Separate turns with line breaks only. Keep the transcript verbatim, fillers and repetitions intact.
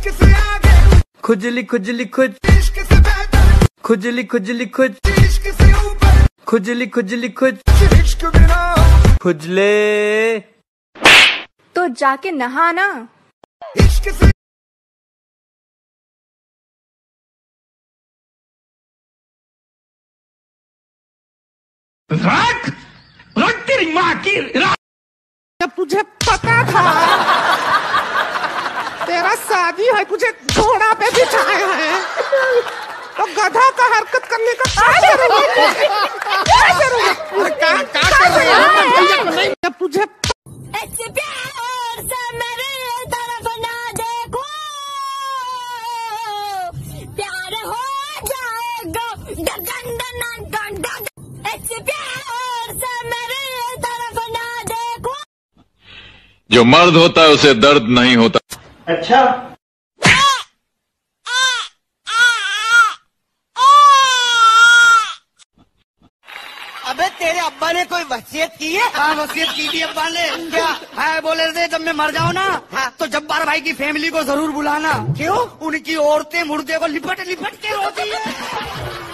इश्क से आगे
खुजली खुजली खुज,
इश्क से बेहतर
खुजली खुजली खुज,
इश्क से ऊपर
खुजली खुजली खुज,
इश्क बिना
खुजले।
तो जाके नहाना।
इश्क से
रख रख तेरी माँ की रख।
जब तुझे पता था तेरा शादी है, तुझे घोड़ा पे बिठाया है, तो गधा का हरकत करने का क्या जरूरत है? क्या जरूरत है? क्या क्या कर रहे हैं? जब तुझे
प्यार से मेरी तरफ ना देखो, प्यार हो जाएगा डन डन डन डन। ऐसे प्यार से मेरी तरफ ना देखो।
जो मर्द होता है उसे दर्द नहीं होता।
अच्छा
अबे तेरे अब्बा ने कोई वसीयत की है? हाँ वसीयत की थी अब्बा ने। क्या है? बोले थे जब मैं मर जाऊँ ना, हाँ, तो जब्बार भाई की फैमिली को जरूर बुलाना। क्यों? उनकी औरतें मुर्दे को लिपट लिपट के रोती है।